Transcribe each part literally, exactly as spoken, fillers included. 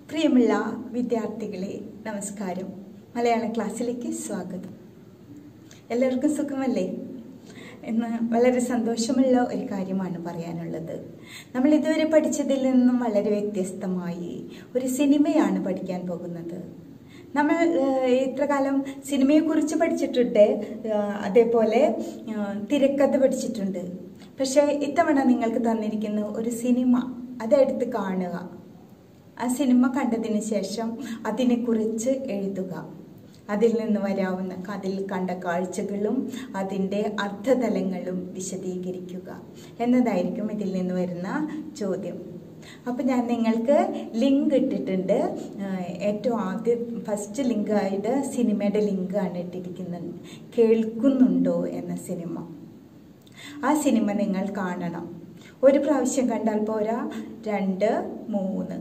പ്രിയമുള്ള വിദ്യാർത്ഥികളെ നമസ്കാരം. മലയാളം ക്ലാസ്സിലേക്ക് സ്വാഗതം. എല്ലാവർക്കും സുഖമല്ലേ? ഇന്ന് വളരെ സന്തോഷമുള്ള ഒരു കാര്യമാണ് പറയാനുള്ളത്. നമ്മൾ ഇതുവരെ പഠിച്ചതിൽ നിന്നും വളരെ വ്യത്യസ്തമായി ഒരു സിനിമയാണ് പഠിക്കാൻ പോകുന്നത്. നമ്മൾ ഇത്രകാലം സിനിമയെക്കുറിച്ച് പഠിച്ചിട്ടുണ്ട്, അതേപോലെ തിരക്കഥ പഠിച്ചിട്ടുണ്ട്. പക്ഷേ ഇത്തവണ നിങ്ങൾക്ക് തന്നിരിക്കുന്ന ഒരു സിനിമ അതെടുത്ത് കാണുക. ആ സിനിമ കണ്ടതിന് ശേഷം അതിനെക്കുറിച്ച് എഴുതുക. അതിൽ നിന്ന് വരാവുന്ന അതിൽ കണ്ട കാഴ്ചകളും അതിൻ്റെ അർത്ഥതലങ്ങളും വിശദീകരിക്കുക എന്നതായിരിക്കും ഇതിൽ നിന്ന് വരുന്ന ചോദ്യം. അപ്പം ഞാൻ നിങ്ങൾക്ക് ലിങ്ക് ഇട്ടിട്ടുണ്ട്. ഏറ്റവും ആദ്യം ഫസ്റ്റ് ലിങ്കായിട്ട് സിനിമയുടെ ലിങ്കാണ് ഇട്ടിരിക്കുന്നത്. കേൾക്കുന്നുണ്ടോ എന്ന സിനിമ. ആ സിനിമ നിങ്ങൾ കാണണം. ഒരു പ്രാവശ്യം കണ്ടാൽ പോരാ, രണ്ട് മൂന്ന്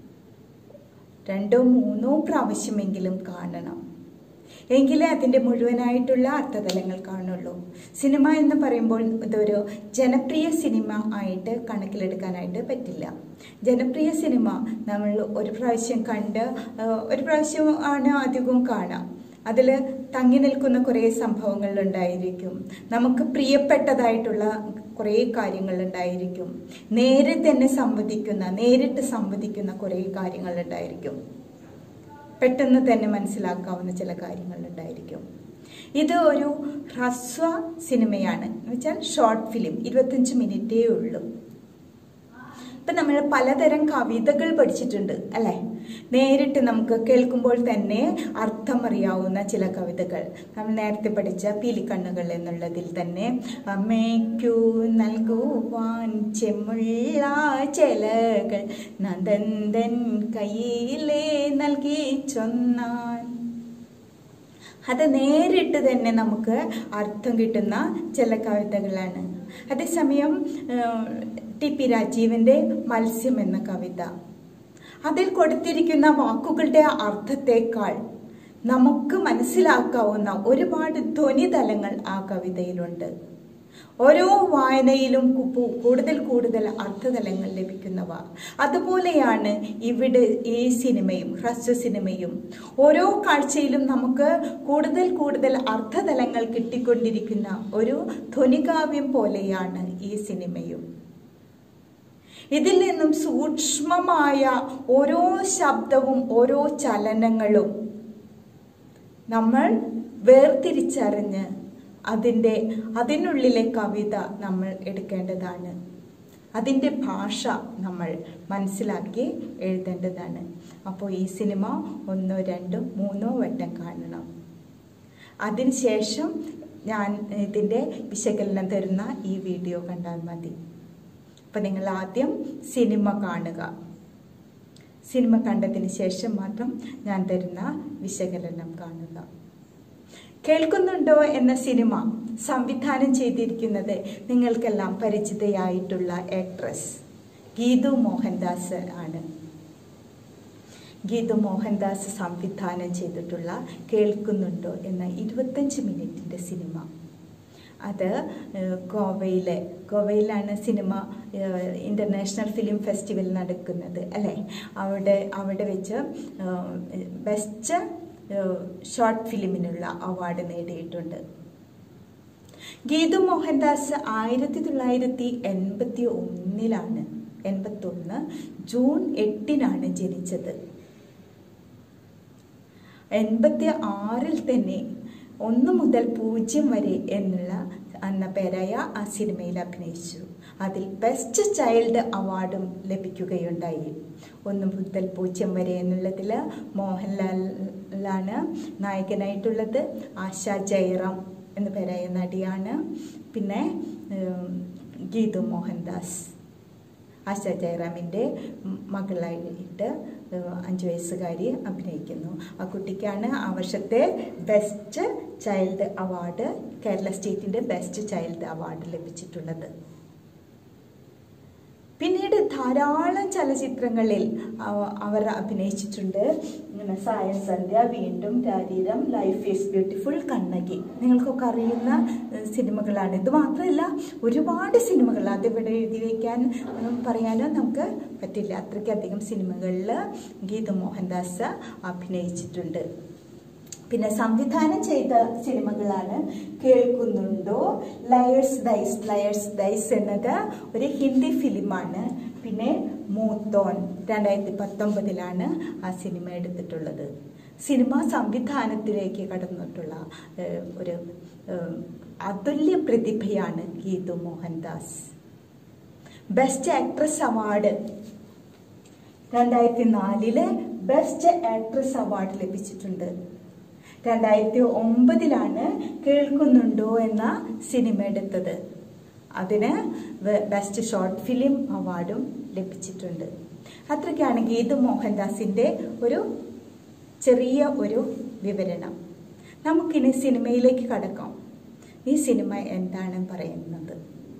രണ്ടോ മൂന്നോ പ്രാവശ്യമെങ്കിലും കാണണം. എങ്കിലേ അതിൻ്റെ മുഴുവനായിട്ടുള്ള അർത്ഥതലങ്ങൾ കാണുള്ളൂ. സിനിമ എന്ന് പറയുമ്പോൾ ഇതൊരു ജനപ്രിയ സിനിമ ആയിട്ട് കണക്കിലെടുക്കാനായിട്ട് പറ്റില്ല. ജനപ്രിയ സിനിമ നമ്മൾ ഒരു പ്രാവശ്യം കണ്ട് ഒരു പ്രാവശ്യം ആണ് അധികവും കാണാം. അതിൽ തങ്ങി നിൽക്കുന്ന കുറേ സംഭവങ്ങൾ ഉണ്ടായിരിക്കും. നമുക്ക് പ്രിയപ്പെട്ടതായിട്ടുള്ള കുറേ കാര്യങ്ങൾ ഉണ്ടായിരിക്കും. നേരെ തന്നെ സംവദിക്കുന്ന നേരിട്ട് സംവദിക്കുന്ന കുറേ കാര്യങ്ങൾ ഉണ്ടായിരിക്കും. പെട്ടെന്ന് തന്നെ മനസ്സിലാക്കാവുന്ന ചില കാര്യങ്ങൾ ഉണ്ടായിരിക്കും. ഇത് ഒരു ഹ്രസ്വ സിനിമയാണ്. എന്ന് വെച്ചാൽ ഷോർട്ട് ഫിലിം, ഇരുപത്തഞ്ച് മിനിറ്റേ ഉള്ളൂ. ഇപ്പം നമ്മൾ പലതരം കവിതകൾ പഠിച്ചിട്ടുണ്ട് അല്ലേ? നേരിട്ട് നമുക്ക് കേൾക്കുമ്പോൾ തന്നെ അർത്ഥം അറിയാവുന്ന ചില കവിതകൾ നമ്മൾ നേരത്തെ പഠിച്ച പീലിക്കണ്ണുകൾ എന്നുള്ളതിൽ തന്നെ അമ്മയ്ക്കു നൽകുവാൻ ചെമ്മുള്ള ചെലകൾ നന്ദൻ കയ്യിലേ നൽകി ചൊന്നാൻ. അത് നേരിട്ട് തന്നെ നമുക്ക് അർത്ഥം കിട്ടുന്ന ചില കവിതകളാണ്. അതേസമയം ടി പി രാജീവിൻ്റെ മത്സ്യം എന്ന കവിത, അതിൽ കൊടുത്തിരിക്കുന്ന വാക്കുകളുടെ അർത്ഥത്തേക്കാൾ നമുക്ക് മനസ്സിലാക്കാവുന്ന ഒരുപാട് ധ്വനിതലങ്ങൾ ആ കവിതയിലുണ്ട്. ഓരോ വായനയിലും കൂടുതൽ കൂടുതൽ അർത്ഥതലങ്ങൾ ലഭിക്കുന്നവ. അതുപോലെയാണ് ഇവിടെ ഈ സിനിമയും ഹ്രസ്വ സിനിമയും. ഓരോ കാഴ്ചയിലും നമുക്ക് കൂടുതൽ കൂടുതൽ അർത്ഥതലങ്ങൾ കിട്ടിക്കൊണ്ടിരിക്കുന്ന ഒരു ധ്വനികാവ്യം പോലെയാണ് ഈ സിനിമയും. ഇതിൽ നിന്നും സൂക്ഷ്മമായ ഓരോ ശബ്ദവും ഓരോ ചലനങ്ങളും നമ്മൾ വേർതിരിച്ചറിഞ്ഞ് അതിൻ്റെ അതിനുള്ളിലെ കവിത നമ്മൾ എടുക്കേണ്ടതാണ്. അതിൻ്റെ ഭാഷ നമ്മൾ മനസ്സിലാക്കി എഴുതേണ്ടതാണ്. അപ്പോൾ ഈ സിനിമ ഒന്നോ രണ്ടോ മൂന്നോ വട്ടം കാണണം. അതിനുശേഷം ഞാൻ ഇതിൻ്റെ വിശകലനം തരുന്ന ഈ വീഡിയോ കണ്ടാൽ മതി. അപ്പം നിങ്ങൾ ആദ്യം സിനിമ കാണുക. സിനിമ കണ്ടതിന് ശേഷം മാത്രം ഞാൻ തരുന്ന വിശകലനം കാണുക. കേൾക്കുന്നുണ്ടോ എന്ന സിനിമ സംവിധാനം ചെയ്തിരിക്കുന്നത് നിങ്ങൾക്കെല്ലാം പരിചിതയായിട്ടുള്ള ആക്ട്രസ് ഗീതു മോഹൻദാസ് ആണ്. ഗീതു മോഹൻദാസ് സംവിധാനം ചെയ്തിട്ടുള്ള കേൾക്കുന്നുണ്ടോ എന്ന ഇരുപത്തഞ്ച് മിനിറ്റിൻ്റെ സിനിമ. അത് ഗോവയിലെ ഗോവയിലാണ് സിനിമ ഇൻ്റർനാഷണൽ ഫിലിം ഫെസ്റ്റിവൽ നടക്കുന്നത് അല്ലേ? അവിടെ അവിടെ വെച്ച് ബെസ്റ്റ് ഷോർട്ട് ഫിലിമിനുള്ള അവാർഡ് നേടിയിട്ടുണ്ട്. ഗീതു മോഹൻദാസ് ആയിരത്തി തൊള്ളായിരത്തി എൺപത്തി ഒന്നിലാണ് എൺപത്തി ഒന്ന് ജൂൺ എട്ടിനാണ് ജനിച്ചത്. എൺപത്തി ആറിൽ തന്നെ ഒന്ന് മുതൽ പൂജ്യം വരെ എന്നുള്ള എന്ന പേരായ ആ സിനിമയിൽ അഭിനയിച്ചു. അതിൽ ബെസ്റ്റ് ചൈൽഡ് അവാർഡും ലഭിക്കുകയുണ്ടായി. ഒന്ന് മുതൽ പൂജ്യം വരെ എന്നുള്ളതിൽ മോഹൻലാലാണ് നായകനായിട്ടുള്ളത്. ആശാ ജയറാം എന്ന പേരായ നടിയാണ്. പിന്നെ ഗീതു മോഹൻദാസ് ആശാ ജയറാമിൻ്റെ മകളായിട്ട് അഞ്ച് വയസ്സുകാരി അഭിനയിക്കുന്നു. ആ കുട്ടിക്കാണ് ആ വർഷത്തെ ബെസ്റ്റ് ചൈൽഡ് അവാർഡ്, കേരള സ്റ്റേറ്റിൻ്റെ ബെസ്റ്റ് ചൈൽഡ് അവാർഡ് ലഭിച്ചിട്ടുള്ളത്. പിന്നീട് ധാരാളം ചലച്ചിത്രങ്ങളിൽ അവർ അഭിനയിച്ചിട്ടുണ്ട്. ഇങ്ങനെ Sayam Sandhya, Veendum, Rareeram, life is beautiful, Kannaki, നിങ്ങൾക്കൊക്കെ അറിയുന്ന സിനിമകളാണ്. ഇത് മാത്രമല്ല ഒരുപാട് സിനിമകൾ, അതിവിടെ എഴുതി വയ്ക്കാൻ പറയാനോ നമുക്ക് പറ്റില്ല. അത്രയ്ക്കധികം സിനിമകളിൽ ഗീതു മോഹൻദാസ് അഭിനയിച്ചിട്ടുണ്ട്. പിന്നെ സംവിധാനം ചെയ്ത സിനിമകളാണ് കേൾക്കുന്നുണ്ടോ, ലയേഴ്സ് ഡൈസ്. ലയേഴ്സ് ഡൈസ് എന്നത് ഒരു ഹിന്ദി ഫിലിമാണ്. പിന്നെ മൂത്തോൻ രണ്ടായിരത്തി പത്തൊമ്പതിലാണ് ആ സിനിമ എടുത്തിട്ടുള്ളത്. സിനിമ സംവിധാനത്തിലേക്ക് കടന്നിട്ടുള്ള ഒരു അതുല്യ പ്രതിഭയാണ് Geethu Mohandas. Best actress award രണ്ടായിരത്തി നാലില് ബെസ്റ്റ് ആക്ട്രസ് അവാർഡ് ലഭിച്ചിട്ടുണ്ട്. രണ്ടായിരത്തി ഒമ്പതിലാണ് കേൾക്കുന്നുണ്ടോ എന്ന സിനിമ എടുത്തത്. അതിന് ബെസ്റ്റ് ഷോർട്ട് ഫിലിം അവാർഡും ലഭിച്ചിട്ടുണ്ട്. അത്രയ്ക്കാണ് ഗീതു മോഹൻദാസിന്റെ ഒരു ചെറിയ ഒരു വിവരണം. നമുക്കിനി സിനിമയിലേക്ക് കടക്കാം. ഈ സിനിമ എന്താണ് പറയുന്നത്?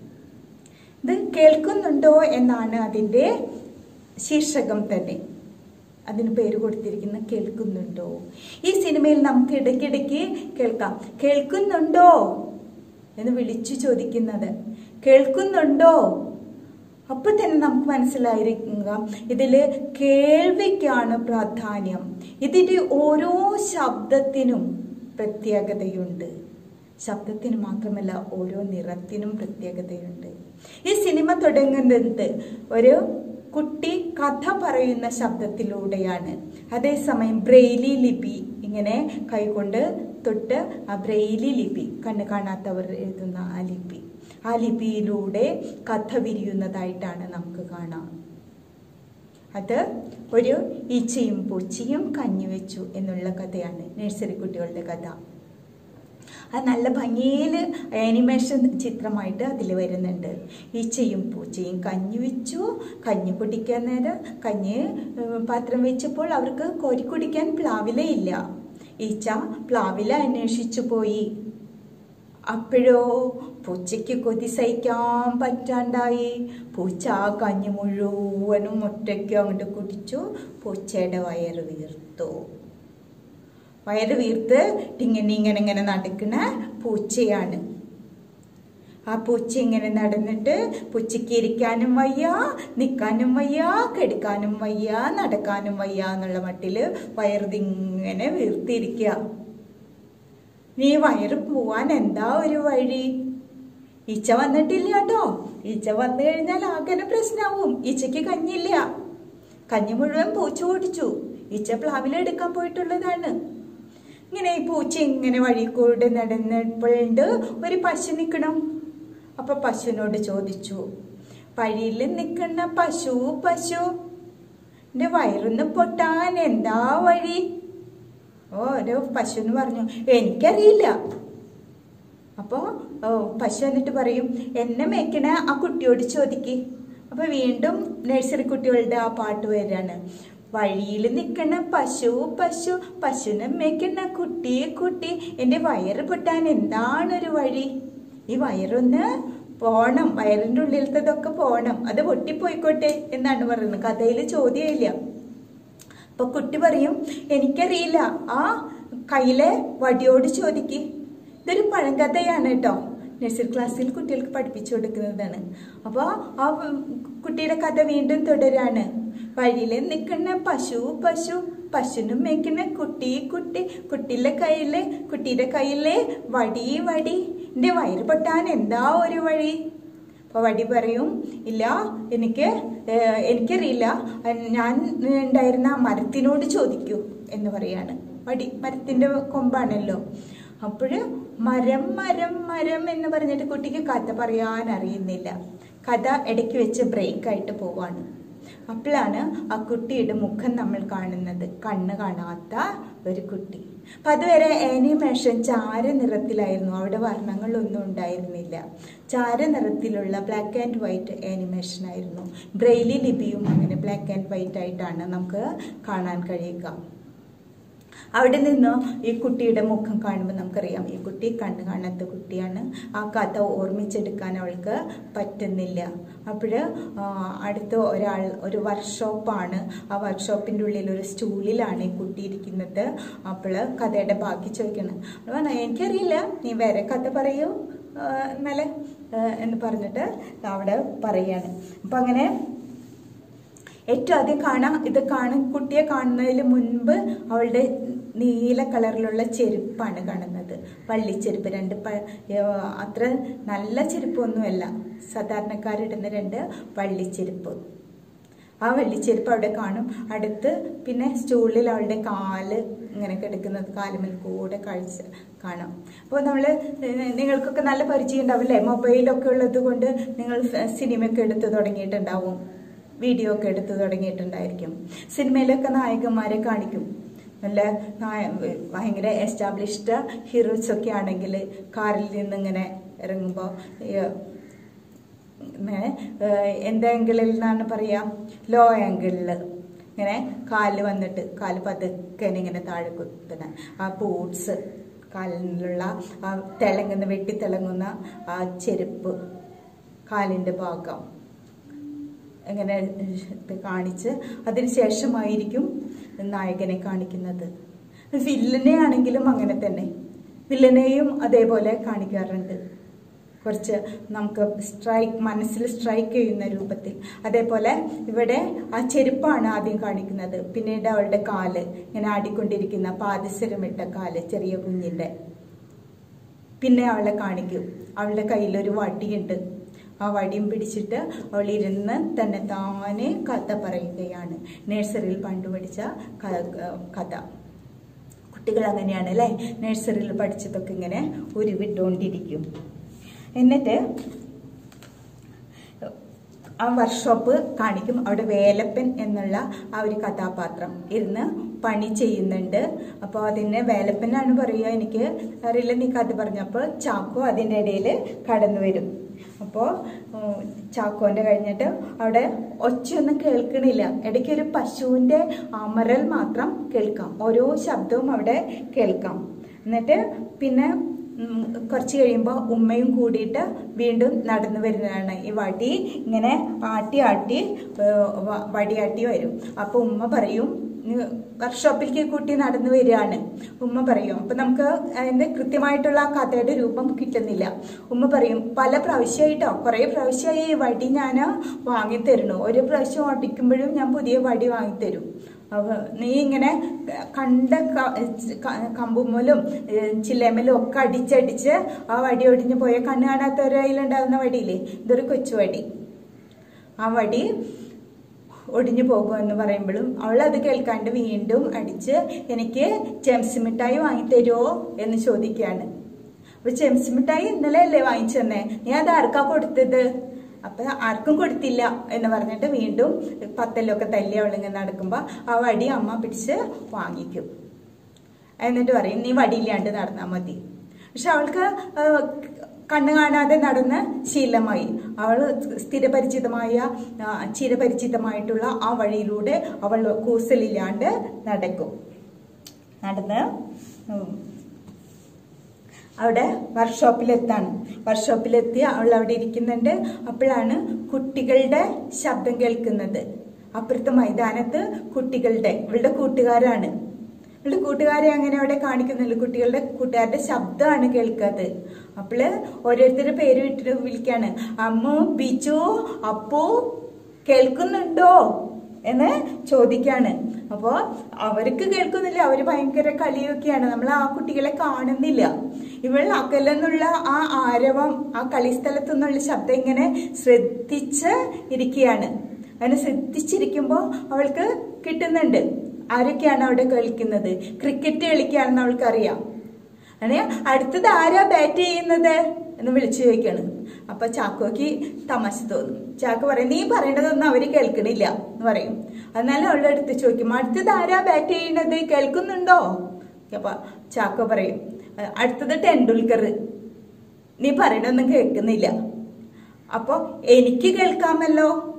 ഇത് കേൾക്കുന്നുണ്ടോ എന്നാണ് അതിൻ്റെ ശീർഷകം തന്നെ. അതിന് പേര് കൊടുത്തിരിക്കുന്ന കേൾക്കുന്നുണ്ടോ. ഈ സിനിമയിൽ നമുക്ക് ഇടയ്ക്കിടയ്ക്ക് കേൾക്കാം കേൾക്കുന്നുണ്ടോ എന്ന് വിളിച്ചു ചോദിക്കുന്നത്, കേൾക്കുന്നുണ്ടോ. അപ്പൊ തന്നെ നമുക്ക് മനസ്സിലായിരിക്കുക ഇതില് കേൾവിക്കാണ് പ്രാധാന്യം. ഇതിന്റെ ഓരോ ശബ്ദത്തിനും പ്രത്യേകതയുണ്ട്. ശബ്ദത്തിന് മാത്രമല്ല ഓരോ നിറത്തിനും പ്രത്യേകതയുണ്ട്. ഈ സിനിമ തുടങ്ങുന്നത് ഒരു കുട്ടി കഥ പറയുന്ന ശബ്ദത്തിലൂടെയാണ്. അതേസമയം ബ്രെയിലി ലിപി, ഇങ്ങനെ കൈകൊണ്ട് തൊട്ട് ആ ബ്രെയിലി ലിപി, കണ്ണ് കാണാത്തവർ എഴുതുന്ന ആ ലിപി, ആ ലിപിയിലൂടെ കഥ വിരിയുന്നതായിട്ടാണ് നമുക്ക് കാണാം. അത് ഒരു ഈച്ചയും പൂച്ചയും കഞ്ഞിവെച്ചു എന്നുള്ള കഥയാണ്, നഴ്സറി കുട്ടികളുടെ കഥ. അത് നല്ല ഭംഗിയിൽ ആനിമേഷൻ ചിത്രമായിട്ട് അതിൽ വരുന്നുണ്ട്. ഈച്ചയും പൂച്ചയും കഞ്ഞി വെച്ചു. കഞ്ഞി കുടിക്കാൻ നേരം കഞ്ഞി പാത്രം വെച്ചപ്പോൾ അവർക്ക് കോരി കുടിക്കാൻ പ്ലാവിലയില്ല. ഈച്ച പ്ലാവില അന്വേഷിച്ചു പോയി. അപ്പോഴോ പൂച്ചയ്ക്ക് കൊതി സഹിക്കാൻ പറ്റാണ്ടായി. പൂച്ച ആ കഞ്ഞി മുഴുവനും ഒറ്റയ്ക്കും അങ്ങോട്ട് കുടിച്ചു. പൂച്ചയുടെ വയറ് വീർത്തു. വയറ് വീർത്ത് ഇങ്ങനെ ഇങ്ങനെ ഇങ്ങനെ നടക്കുന്ന പൂച്ചയാണ്. ആ പൂച്ച ഇങ്ങനെ നടന്നിട്ട് പൂച്ചയ്ക്ക് ഇരിക്കാനും വയ്യ, നിൽക്കാനും വയ്യ, കെടുക്കാനും വയ്യ, നടക്കാനും വയ്യ എന്നുള്ള മട്ടില് വയറിതിങ്ങനെ വീർത്തിരിക്കുക. നീ വയറ് പോവാൻ എന്താ ഒരു വഴി? ഈച്ച വന്നിട്ടില്ല കേട്ടോ. ഈച്ച വന്നു കഴിഞ്ഞാൽ ആകെ പ്രശ്നമാവും. ഈച്ചയ്ക്ക് കഞ്ഞില്ല. കഞ്ഞി മുഴുവൻ പൂച്ച ഓടിച്ചു. ഈച്ച പ്ലാവിലെടുക്കാൻ പോയിട്ടുള്ളതാണ്. ഇങ്ങനെ ഈ പൂച്ച ഇങ്ങനെ വഴി കൂടെ നടന്നപ്പോഴുണ്ട് ഒരു പശു നിൽക്കണം. അപ്പൊ പശുവിനോട് ചോദിച്ചു, വഴിയിൽ നിൽക്കുന്ന പശു പശു എന്റെ വയറൊന്ന് പൊട്ടാൻ എന്താ വഴി? ഓ ഒരു പശുന്ന് പറഞ്ഞു, എനിക്കറിയില്ല. അപ്പോ ഓ പശു എന്നിട്ട് പറയും, എന്നെ മേക്കണ ആ കുട്ടിയോട് ചോദിക്ക്. അപ്പൊ വീണ്ടും നഴ്സറി കുട്ടികളുടെ ആ പാട്ട് വരാണ്. വഴിയിൽ നിൽക്കണ പശു പശു പശുവിനെ മേക്കണ കുട്ടി കുട്ടി എന്റെ വയറ് പൊട്ടാൻ എന്താണൊരു വഴി? ഈ വയറൊന്ന് പോണം, വയറിന്റെ ഉള്ളിലത്തതൊക്കെ പോണം, അത് പൊട്ടിപ്പോയിക്കോട്ടെ എന്നാണ് പറയുന്നത്. കഥയിൽ ചോദ്യമില്ല. അപ്പൊ കുട്ടി പറയും, എനിക്കറിയില്ല, ആ കയ്യിലെ വടിയോട് ചോദിക്ക്. ഇതൊരു പഴങ്കഥയാണ് കേട്ടോ. നഴ്സറി ക്ലാസ്സിൽ കുട്ടികൾക്ക് പഠിപ്പിച്ചു കൊടുക്കുന്നതാണ്. അപ്പോൾ ആ കുട്ടിയുടെ കഥ വീണ്ടും തുടരാണ്. വഴിയിൽ നിൽക്കുന്ന പശു പശു പശുനും മേക്കുന്ന കുട്ടി കുട്ടി കുട്ടിയുടെ കയ്യിലെ കുട്ടിയുടെ കയ്യിലെ വടി വടി എന്റെ വയറ് പൊട്ടാൻ എന്താ ഒരു വഴി? അപ്പൊ വടി പറയും, ഇല്ല, എനിക്ക് എനിക്കറിയില്ല, ഞാൻ ഉണ്ടായിരുന്ന മരത്തിനോട് ചോദിക്കൂ എന്ന് പറയാണ്. വടി മരത്തിന്റെ കൊമ്പാണല്ലോ. അപ്പോഴ് മരം മരം മരം എന്ന് പറഞ്ഞിട്ട് കുട്ടിക്ക് കഥ പറയാൻ അറിയുന്നില്ല. കഥ ഇടയ്ക്ക് വെച്ച് ബ്രേക്കായിട്ട് പോവാണ്. അപ്പോഴാണ് ആ കുട്ടിയുടെ മുഖം നമ്മൾ കാണുന്നത്. കണ്ണ് കാണാത്ത ഒരു കുട്ടി. അപ്പൊ അതുവരെ ആനിമേഷൻ ചാര നിറത്തിലായിരുന്നു. അവിടെ വർണ്ണങ്ങളൊന്നും ഉണ്ടായിരുന്നില്ല. ചാര നിറത്തിലുള്ള ബ്ലാക്ക് ആൻഡ് വൈറ്റ് ആനിമേഷൻ ആയിരുന്നു. ബ്രെയിലി ലിപിയും അങ്ങനെ ബ്ലാക്ക് ആൻഡ് വൈറ്റ് ആയിട്ടാണ് നമുക്ക് കാണാൻ കഴിയുക. അവിടെ നിന്ന് ഈ കുട്ടിയുടെ മുഖം കാണുമ്പോൾ നമുക്കറിയാം ഈ കുട്ടി കണ്ണ് കാണാത്ത കുട്ടിയാണ്. ആ കഥ ഓർമ്മിച്ചെടുക്കാൻ അവൾക്ക് പറ്റുന്നില്ല. അപ്പോൾ അടുത്ത് ഒരാൾ ഒരു വർക്ക്ഷോപ്പാണ്. ആ വർക്ക്ഷോപ്പിൻ്റെ ഉള്ളിൽ ഒരു സ്റ്റൂളിലാണ് ഈ കുട്ടി ഇരിക്കുന്നത്. അപ്പോൾ കഥയുടെ ബാക്കി ചോദിക്കണം. എനിക്കറിയില്ല, നീ വേറെ കഥ പറയൂ എന്നല്ലേ എന്ന് പറഞ്ഞിട്ട് അവിടെ പറയാണ്. അപ്പം അങ്ങനെ ഏറ്റവും ആദ്യം കാണാം ഇത് കാണും കുട്ടിയെ കാണുന്നതിന് മുൻപ് അവളുടെ നീല കളറിലുള്ള ചെരുപ്പാണ് കാണുന്നത്. പള്ളിച്ചെരുപ്പ്, രണ്ട് പ അത്ര നല്ല ചെരുപ്പൊന്നുമല്ല, സാധാരണക്കാരിടുന്ന രണ്ട് പള്ളിച്ചെരുപ്പ്. ആ വള്ളിച്ചെരുപ്പ് അവിടെ കാണും. അടുത്ത് പിന്നെ സ്റ്റൂളിൽ അവളുടെ കാല് ഇങ്ങനെ കിടക്കുന്നത്, കാലുമേൽ കൂടെ കാഴ്ച കാണാം. അപ്പോൾ നമ്മൾ നിങ്ങൾക്കൊക്കെ നല്ല പരിചയം ഉണ്ടാവില്ലേ, മൊബൈലൊക്കെ ഉള്ളത് കൊണ്ട് നിങ്ങൾ സിനിമയൊക്കെ എടുത്ത് തുടങ്ങിയിട്ടുണ്ടാവും, വീഡിയോ ഒക്കെ എടുത്ത് തുടങ്ങിയിട്ടുണ്ടായിരിക്കും. സിനിമയിലൊക്കെ നായകന്മാരെ കാണിക്കും, നല്ല ഭയങ്കര എസ്റ്റാബ്ലിഷ്ഡ് ഹീറോസ് ഒക്കെ ആണെങ്കിൽ കാറിൽ നിന്ന് ഇങ്ങനെ ഇറങ്ങുമ്പോൾ എന്ത് ആംഗിളിൽ നിന്നാണ് പറയുക, ലോ ആംഗിളിൽ ഇങ്ങനെ കാല് വന്നിട്ട് കാല് പതുക്കെ ഇങ്ങനെ താഴെ കുത്തുന്ന ആ ബൂട്ട്സ്, കാലിലുള്ള ആ തിളങ്ങുന്ന വെട്ടിത്തിളങ്ങുന്ന ആ ചെരുപ്പ്, കാലിൻ്റെ ഭാഗം എങ്ങനെ കാണിച്ച് അതിന് ശേഷമായിരിക്കും നായകനെ കാണിക്കുന്നത്. വില്ലനെ ആണെങ്കിലും അങ്ങനെ തന്നെ, വില്ലനെയും അതേപോലെ കാണിക്കാറുണ്ട്, കുറച്ച് നമുക്ക് സ്ട്രൈക്ക് മനസ്സിൽ സ്ട്രൈക്ക് ചെയ്യുന്ന രൂപത്തിൽ. അതേപോലെ ഇവിടെ ആ ചെരുപ്പാണ് ആദ്യം കാണിക്കുന്നത്. പിന്നീട് അവളുടെ കാല് ഇങ്ങനെ ആടിക്കൊണ്ടിരിക്കുന്ന പാദസരമിട്ട കാല്, ചെറിയ കുഞ്ഞിൻ്റെ. പിന്നെ അവളെ കാണിക്കും, അവളുടെ കയ്യിലൊരു വടിയുണ്ട്. ആ വടിയും പിടിച്ചിട്ട് അവൾ ഇരുന്ന് തന്നെ താനെ കഥ പറയുകയാണ്. നഴ്സറിയിൽ പണ്ട് പഠിച്ച കഥ. കുട്ടികൾ അങ്ങനെയാണ് അല്ലേ, നഴ്സറിയിൽ പഠിച്ചതൊക്കെ ഇങ്ങനെ ഉരുവിട്ടുകൊണ്ടിരിക്കും. എന്നിട്ട് ആ വർക്ക്ഷോപ്പ് കാണിക്കും. അവിടെ വേലപ്പൻ എന്നുള്ള ആ ഒരു കഥാപാത്രം ഇരുന്ന് പണി ചെയ്യുന്നുണ്ട്. അപ്പോൾ അതിനെ വേലപ്പനാണ് പറയുക, എനിക്ക് അറിയില്ല, നീ കഥ പറഞ്ഞപ്പോൾ ചാക്കോ അതിൻ്റെ ഇടയിൽ കടന്നു വരും. അപ്പോൾ ചാക്കോൻ്റെ കഴിഞ്ഞിട്ട് അവിടെ ഒച്ചയൊന്നും കേൾക്കണില്ല, ഇടയ്ക്കൊരു പശുവിൻ്റെ അമരൽ മാത്രം കേൾക്കാം, ഓരോ ശബ്ദവും അവിടെ കേൾക്കാം. എന്നിട്ട് പിന്നെ കുറച്ച് കഴിയുമ്പോൾ ഉമ്മയും കൂടിയിട്ട് വീണ്ടും നടന്നു വരുന്നതാണ്. ഈ വടി ഇങ്ങനെ ആട്ടി ആട്ടി വടിയാട്ടി വരും. അപ്പോൾ ഉമ്മ പറയും, വർക്ക്ഷോപ്പിലേക്ക് കൂട്ടി നടന്നു വരികയാണ്. ഉമ്മ പറയും, അപ്പം നമുക്ക് അതിൻ്റെ കൃത്യമായിട്ടുള്ള ആ കഥയുടെ രൂപം കിട്ടുന്നില്ല. ഉമ്മ പറയും, പല പ്രാവശ്യമായിട്ടോ, കുറേ പ്രാവശ്യമായി ഈ വടി ഞാൻ വാങ്ങിത്തരുന്നു, ഒരു പ്രാവശ്യം ഓടിക്കുമ്പോഴും ഞാൻ പുതിയ വടി വാങ്ങിത്തരും. നീ ഇങ്ങനെ കണ്ട കമ്പുമ്മലും ചില്ലേമ്മലും ഒക്കെ അടിച്ചടിച്ച് ആ വടി ഒടിഞ്ഞു പോയ കണ്ണ് കാണാത്തവരുടെ കയ്യിലുണ്ടാകുന്ന വടിയില്ലേ, ഇതൊരു കൊച്ചു വടി, ആ വടി ഒടിഞ്ഞു പോകുമെന്ന് പറയുമ്പോഴും അവൾ അത് കേൾക്കാണ്ട് വീണ്ടും അടിച്ച് എനിക്ക് ജെംസ് മിഠായി വാങ്ങിത്തരുമോ എന്ന് ചോദിക്കുകയാണ്. അപ്പൊ ജെംസ് മിഠായി ഇന്നലെ അല്ലേ വാങ്ങിച്ചു തന്നെ, നീ അത് ആർക്കാ കൊടുത്തത്? അപ്പൊ ആർക്കും കൊടുത്തില്ല എന്ന് പറഞ്ഞിട്ട് വീണ്ടും പത്തല്ലൊക്കെ തല്ലി അവളിങ്ങനെ നടക്കുമ്പോ ആ വടി അമ്മ പിടിച്ച് വാങ്ങിക്കും. എന്നിട്ട് പറയും, നീ വടിയില്ലാണ്ട് നടന്നാൽ മതി. പക്ഷെ അവൾക്ക് കണ്ണ് കാണാതെ നടന്ന് ശീലമായി. അവൾ സ്ഥിരപരിചിതമായ ചിരപരിചിതമായിട്ടുള്ള ആ വഴിയിലൂടെ അവൾ കൂസലില്ലാണ്ട് നടക്കും. നടന്ന് അവിടെ വർക്ക്ഷോപ്പിലെത്താണ്. വർക്ക്ഷോപ്പിലെത്തി അവൾ അവിടെ ഇരിക്കുന്നുണ്ട്. അപ്പോഴാണ് കുട്ടികളുടെ ശബ്ദം കേൾക്കുന്നത്. അപ്പുറത്തെ മൈതാനത്ത് കുട്ടികളുടെ, ഇവളുടെ കൂട്ടുകാരാണ്, ഇവളുടെ കൂട്ടുകാരെ അങ്ങനെ അവിടെ കാണിക്കുന്നില്ല, കുട്ടികളുടെ കൂട്ടുകാരുടെ ശബ്ദമാണ് കേൾക്കാത്തത്. അപ്പോള് ഓരോരുത്തരുടെ പേര് വിട്ടിട്ട് വിളിക്കാണ്, അമ്മു, ബിജു, അപ്പു കേൾക്കുന്നുണ്ടോ എന്ന് ചോദിക്കാണ്. അപ്പോ അവർക്ക് കേൾക്കുന്നില്ല, അവര് ഭയങ്കര കളിയൊക്കെയാണ്, നമ്മൾ ആ കുട്ടികളെ കാണുന്നില്ല. ഇവൾ അകലെന്നുള്ള ആ ആരവം, ആ കളിസ്ഥലത്തു നിന്നുള്ള ശബ്ദം ഇങ്ങനെ ശ്രദ്ധിച്ച് ഇരിക്കുകയാണ്. അങ്ങനെ ശ്രദ്ധിച്ചിരിക്കുമ്പോൾ അവൾക്ക് കിട്ടുന്നുണ്ട് ആരൊക്കെയാണ് അവിടെ കളിക്കുന്നത്. ക്രിക്കറ്റ് കളിക്കുകയാണെന്ന് അവൾക്കറിയാം. അങ്ങനെ അടുത്തത് ആരാ ബാറ്റ് ചെയ്യുന്നത് എന്ന് വിളിച്ചു ചോദിക്കാണ്. അപ്പൊ ചാക്കോക്ക് തമാശ തോന്നും. ചാക്കോ പറയും, നീ പറയേണ്ടതൊന്നും അവര് കേൾക്കണില്ല എന്ന് പറയും. എന്നാലും അവളുടെ അടുത്ത് ചോദിക്കും, അടുത്തത് ആരാ ബാറ്റ് ചെയ്യുന്നത്, കേൾക്കുന്നുണ്ടോ? അപ്പൊ ചാക്കോ പറയും, അടുത്തത് ടെണ്ടുൽക്കർ, നീ പറയണൊന്നും കേൾക്കുന്നില്ല. അപ്പൊ എനിക്ക് കേൾക്കാമല്ലോ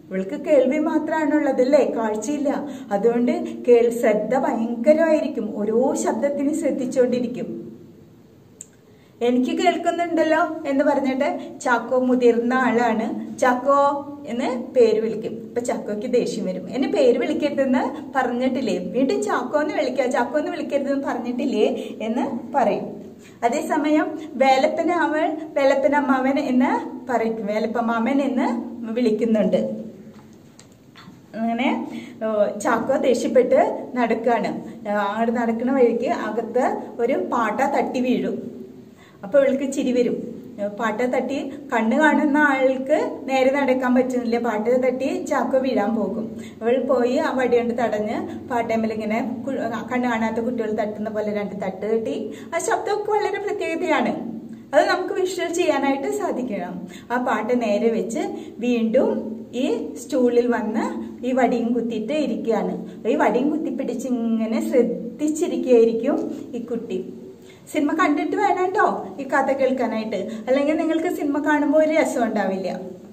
ഇവൾക്ക് കേൾവി മാത്രമാണുള്ളതല്ലേ, കാഴ്ചയില്ല. അതുകൊണ്ട് കേൾ ശ്രദ്ധ ഭയങ്കരമായിരിക്കും, ഓരോ ശബ്ദത്തിനും ശ്രദ്ധിച്ചുകൊണ്ടിരിക്കും. എനിക്ക് കേൾക്കുന്നുണ്ടല്ലോ എന്ന് പറഞ്ഞിട്ട് ചാക്കോ മുതിർന്ന ആളാണ്, ചാക്കോ എന്ന് പേര് വിളിക്കും. ഇപ്പൊ ചാക്കോക്ക് ദേഷ്യം വരും. എന്നെ പേര് വിളിക്കരുതെന്ന് പറഞ്ഞിട്ടില്ലേ, വീണ്ടും ചാക്കോ എന്ന് വിളിക്കുക, ചാക്കോ എന്ന് വിളിക്കരുതെന്ന് പറഞ്ഞിട്ടില്ലേ എന്ന് പറയും. അതേസമയം വേലപ്പന അവൾ വേലപ്പനമ്മാവൻ എന്ന് പറയും, വേലപ്പമാമൻ എന്ന് വിളിക്കുന്നുണ്ട്. അങ്ങനെ ചാക്കോ ദേഷ്യപ്പെട്ട് നടക്കാണ്. അങ്ങോട്ട് നടക്കുന്ന വഴിക്ക് അകത്ത് ഒരു പാട്ട തട്ടി വീഴും. അപ്പൊ ഇവൾക്ക് ചിരി വരും. പാട്ട തട്ടി കണ്ണ് കാണുന്ന ആൾക്ക് നേരെ നടക്കാൻ പറ്റുന്നില്ല, പാട്ട തട്ടി ചാക്കോ വീഴാൻ പോകും. അവൾ പോയി ആ വടി കൊണ്ട് തടഞ്ഞ് പാട്ടേമ്മിൽ ഇങ്ങനെ കണ്ണ് കാണാത്ത കുട്ടികൾ തട്ടുന്ന പോലെ രണ്ട് തട്ട് തട്ടി. ആ ശബ്ദമൊക്കെ വളരെ പ്രത്യേകതയാണ്, അത് നമുക്ക് വിഷ്വൽ ചെയ്യാനായിട്ട് സാധിക്കണം. ആ പാട്ട് നേരെ വെച്ച് വീണ്ടും ഈ സ്റ്റൂളിൽ വന്ന് ഈ വടിയും കുത്തിയിട്ട് ഇരിക്കുകയാണ്. ഈ വടിയും കുത്തിപ്പിടിച്ച് ഇങ്ങനെ ശ്രദ്ധിച്ചിരിക്കുകയായിരിക്കും ഈ കുട്ടി. സിനിമ കണ്ടിട്ട് വേണം കേട്ടോ ഈ കഥ കേൾക്കാനായിട്ട്, അല്ലെങ്കിൽ നിങ്ങൾക്ക് സിനിമ കാണുമ്പോൾ ഒരു രസം ഉണ്ടാവില്ല.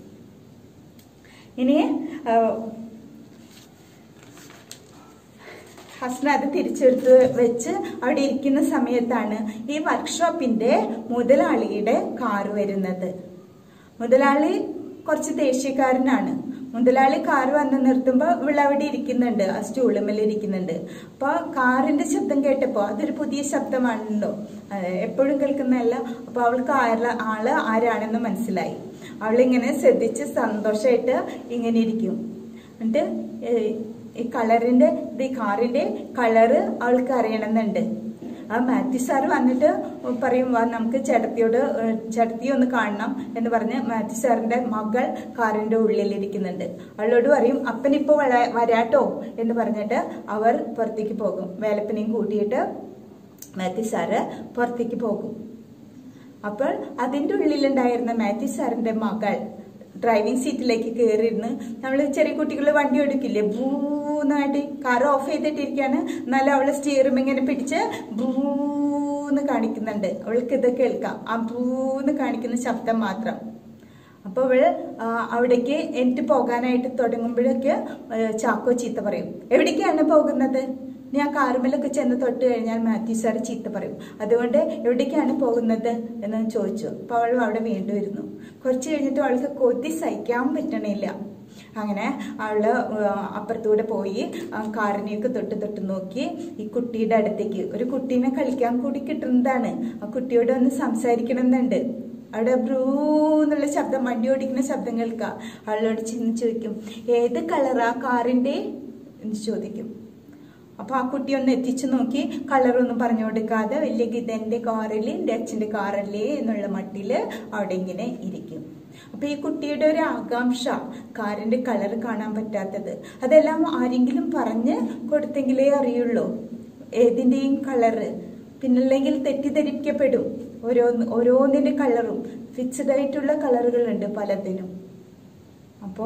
ഇനി ഹസ്ന അത് തിരിച്ചെടുത്ത് വെച്ച് അവിടെ ഇരിക്കുന്ന സമയത്താണ് ഈ വർക്ക്ഷോപ്പിന്റെ മുതലാളിയുടെ കാറ് വരുന്നത്. മുതലാളി കുറച്ച് ദേഷ്യക്കാരനാണ്. മുതലാളി കാർ വന്ന് നിർത്തുമ്പോ ഇവളവിടെ ഇരിക്കുന്നുണ്ട്, ആ സ്റ്റൂളുമേൽ ഇരിക്കുന്നുണ്ട്. അപ്പൊ കാറിന്റെ ശബ്ദം കേട്ടപ്പോ അതൊരു പുതിയ ശബ്ദമാണല്ലോ, എപ്പോഴും കേൾക്കുന്നതല്ല. അപ്പൊ അവൾക്ക് ആള് ആരാണെന്ന് മനസ്സിലായി. അവളിങ്ങനെ ശ്രദ്ധിച്ച് സന്തോഷമായിട്ട് ഇങ്ങനെ ഇരിക്കും. എന്നിട്ട് ഈ കളറിന്റെ ഈ കാറിന്റെ കളറ് അവൾക്ക് അറിയണമെന്നുണ്ട്. ആ മാത്യു സാറ് വന്നിട്ട് പറയും, വാ നമുക്ക് ചേട്ടത്തിയോട് ചേട്ടത്തി ഒന്ന് കാണണം എന്ന് പറഞ്ഞ് മാത്യു സാറിന്റെ മകൾ കാറിന്റെ ഉള്ളിലിരിക്കുന്നുണ്ട്. അവളോട് പറയും, അപ്പനിപ്പോ വരാട്ടോ എന്ന് പറഞ്ഞിട്ട് അവർ പുറത്തേക്ക് പോകും. വേലപ്പനെയും കൂട്ടിയിട്ട് മാത്യു സാറ് പുറത്തേക്ക് പോകും. അപ്പോൾ അതിന്റെ ഉള്ളിലുണ്ടായിരുന്ന മാത്യു സാറിന്റെ മകൾ ഡ്രൈവിംഗ് സീറ്റിലേക്ക് കയറിയിരുന്ന്, നമ്മൾ ചെറിയ കുട്ടികൾ വണ്ടി ഓടിക്കില്ലേ, ഭൂന്നായിട്ട് കാർ ഓഫ് ചെയ്തിട്ടിരിക്കുകയാണ്, എന്നാലും അവള് സ്റ്റിയറിംഗ് ഇങ്ങനെ പിടിച്ച് ഭൂന്ന് കാണിക്കുന്നുണ്ട്. അവൾക്ക് ഇത് കേൾക്കാം, ആ ഭൂന്ന് കാണിക്കുന്ന ശബ്ദം മാത്രം. അപ്പൊ അവള് അവിടേക്ക് എന്നിട്ട് പോകാനായിട്ട് തുടങ്ങുമ്പോഴേക്ക് ചാക്കോ ചീത്ത പറയും. എവിടേക്കാണ് പോകുന്നത്? ഞാൻ കാറുമേലൊക്കെ ചെന്ന് തൊട്ട് കഴിഞ്ഞാൽ മാത്യു സാർ ചീത്ത പറയും, അതുകൊണ്ട് എവിടേക്കാണ് പോകുന്നത് എന്ന് ചോദിച്ചു. അപ്പൊ അവൾ അവിടെ വീണ്ടും ഇരുന്നു. കുറച്ച് കഴിഞ്ഞിട്ട് അവൾക്ക് കൊതി സഹിക്കാൻ പറ്റണില്ല. അങ്ങനെ അവള് അപ്പുറത്തൂടെ പോയി കാറിനെയൊക്കെ തൊട്ട് തൊട്ട് നോക്കി ഈ കുട്ടിയുടെ അടുത്തേക്ക്, ഒരു കുട്ടീനെ കളിക്കാൻ കൂടി കിട്ടുന്നതാണ്, ആ കുട്ടിയോട് ഒന്ന് സംസാരിക്കണം എന്നുണ്ട്. അവിടെ ബ്രൂന്നുള്ള ശബ്ദം, വണ്ടി ഓടിക്കുന്ന ശബ്ദം കേൾക്കാം. അവളോട് ചെന്ന് ചോദിക്കും, ഏത് കളറാ കാറിന്റെ എന്ന് ചോദിക്കും. അപ്പൊ ആ കുട്ടി ഒന്ന് എത്തിച്ചു നോക്കി, കളറൊന്നും പറഞ്ഞു കൊടുക്കാതെ വലിയ ഗിതന്റെ കാറില് എന്റെ അച്ഛന്റെ കാറല്ലേ എന്നുള്ള മട്ടില് അവിടെ ഇങ്ങനെ ഇരിക്കും. അപ്പൊ ഈ കുട്ടിയുടെ ഒരു ആകാംക്ഷ, കാറിന്റെ കളർ കാണാൻ പറ്റാത്തത്, അതെല്ലാം ആരെങ്കിലും പറഞ്ഞ് കൊടുത്തെങ്കിലേ അറിയുള്ളൂ ഏതിന്റെയും കളറ്. പിന്നല്ലെങ്കിൽ തെറ്റിദ്ധരിക്കപ്പെടും. ഓരോന്ന് ഓരോന്നിന്റെ കളറും ഫിക്സഡ് ആയിട്ടുള്ള കളറുകളുണ്ട് പലതിനും. അപ്പോ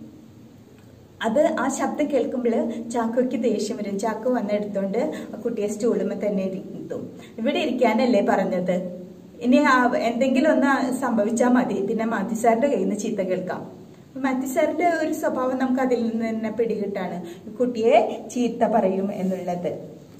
അത് ആ ശബ്ദം കേൾക്കുമ്പോൾ ചാക്കോയ്ക്ക് ദേഷ്യം വരും. ചാക്കോ വന്നെടുത്തോണ്ട് കുട്ടിയെ സ്റ്റൂളുമ്മ തന്നെ ഇരുത്തും. ഇവിടെ ഇരിക്കാനല്ലേ പറഞ്ഞത്, ഇനി എന്തെങ്കിലും ഒന്ന് സംഭവിച്ചാൽ മതി, പിന്നെ മാത്യു സാറിന്റെ കയ്യിൽ നിന്ന് ചീത്ത കേൾക്കാം. മാത്യു സാറിന്റെ ഒരു സ്വഭാവം നമുക്ക് അതിൽ നിന്ന് തന്നെ പിടികിട്ടാണ്, കുട്ടിയെ ചീത്ത പറയും എന്നുള്ളത്.